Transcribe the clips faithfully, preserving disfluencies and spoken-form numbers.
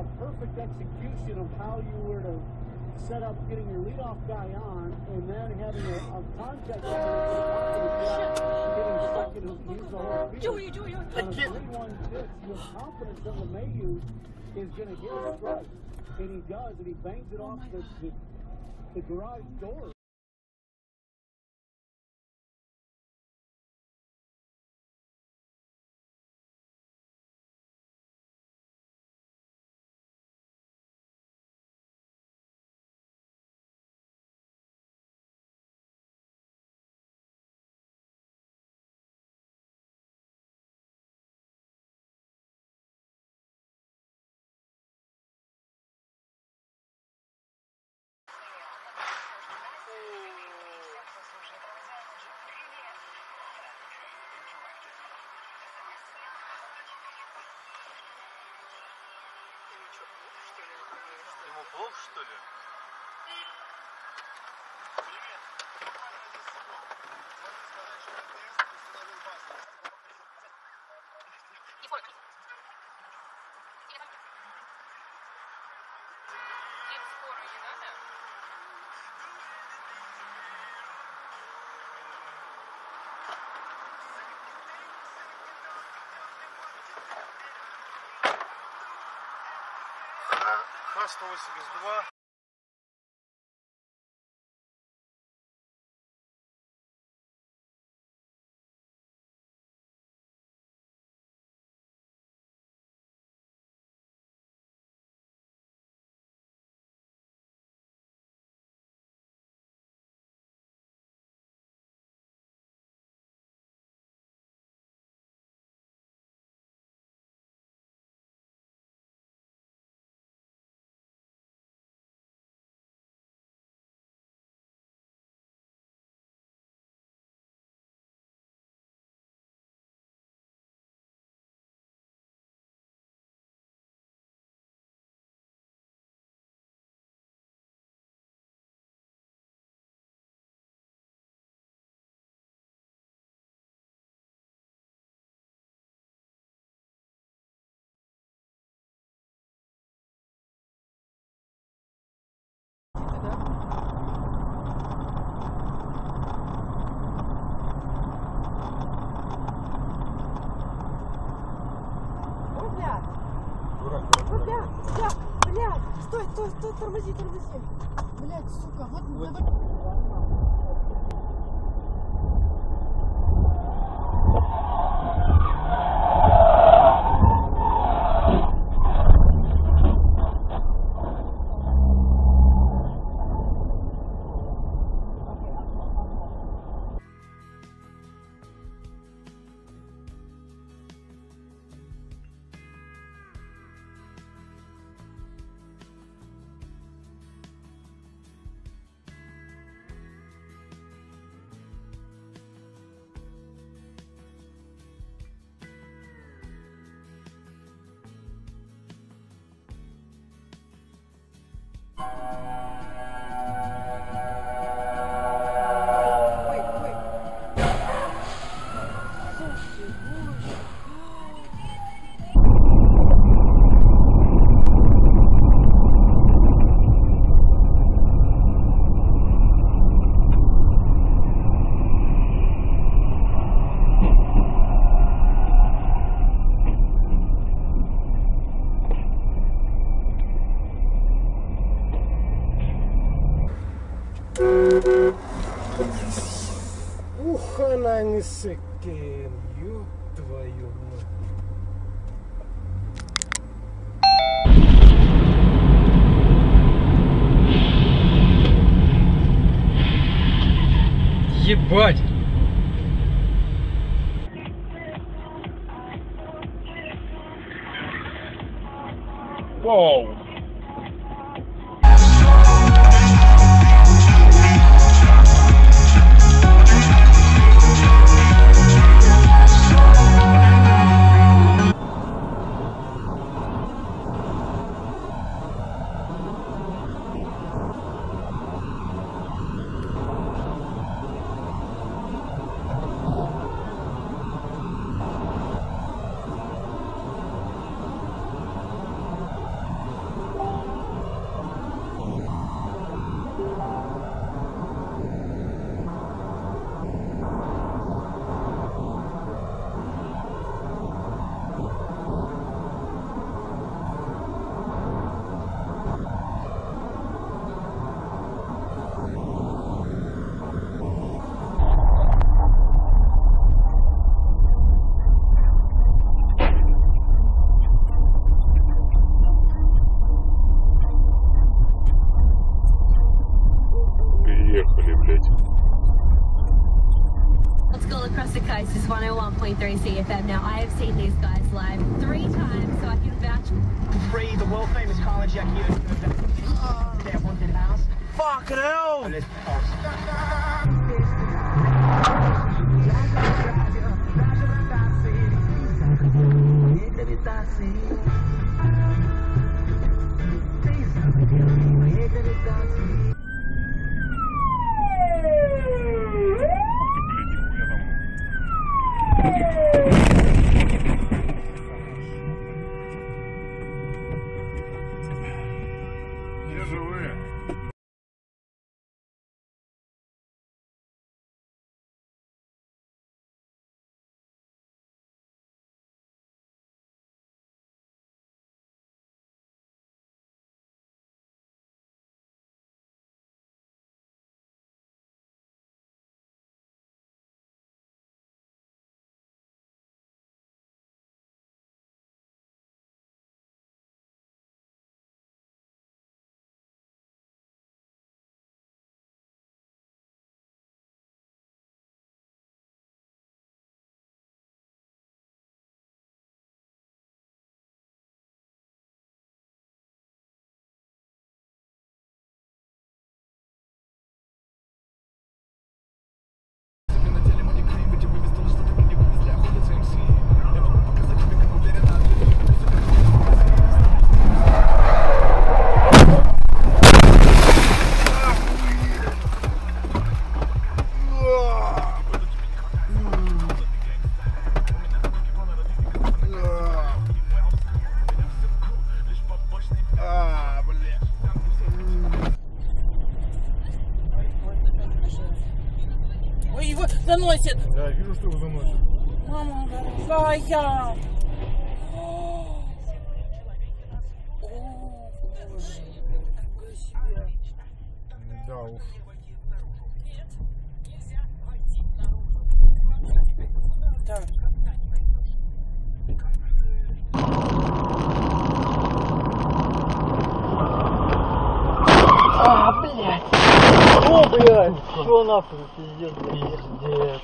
perfect execution of how you were to set up getting your leadoff guy on, and then having a, a contact getting second who keeps the whole field. Joey, Joey, Joey. On a three one pitch, you have confidence that LeMahieu is going to hit a strike, and he does, and he bangs it off the, the, the garage door. Ему плохо, что ли? Ха сто восемьдесят два. Стой, стой, стой, тормози, тормози. Блядь, сука, вот, вот. Ух, она не секем, ёб твою мать. Ебать! Вау! ninety-three C F M. Now, I have seen these guys live three times, so I can vouch. Free the world famous Cardi Jack here. That haunted house. Fucking hell! Let's Ой, его заносит. Да, вижу, что его заносит. Мама дорогая. О, боже, какой себе. Да уж. Так. А, блядь! О, блядь! Что нахуй, пиздец, пиздец!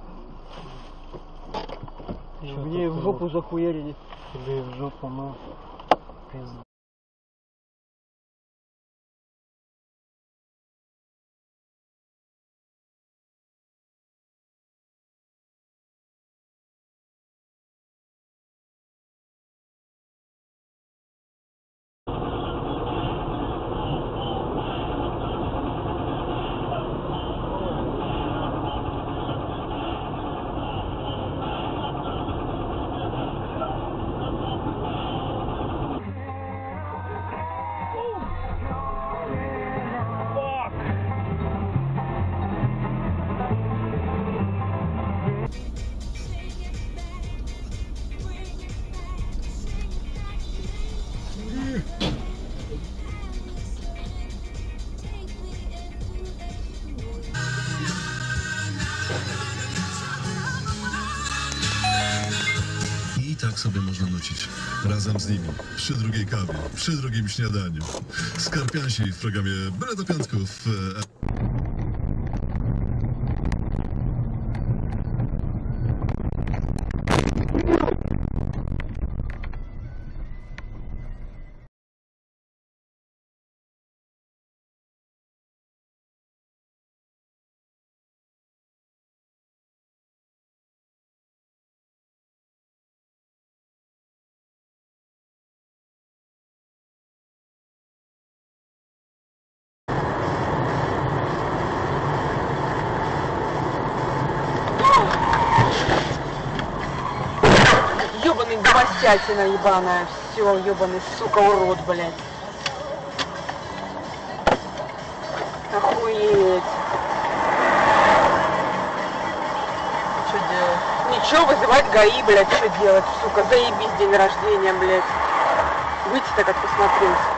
Мне в жопу захуярили. Тебе в жопу, ну. Пиздец. I tak sobie można nucić. Razem z nimi. Przy drugiej kawie, przy drugim śniadaniu. Skarpiansi w programie Byle do Piątków. Ёбаный гвоздятина ебаная. Все, ёбаный, сука, урод, блядь. Охуеть. Что делать? Ничего, вызывать ГАИ, блядь, что делать, сука, заебись день рождения, блядь. Выйти-то как посмотреть.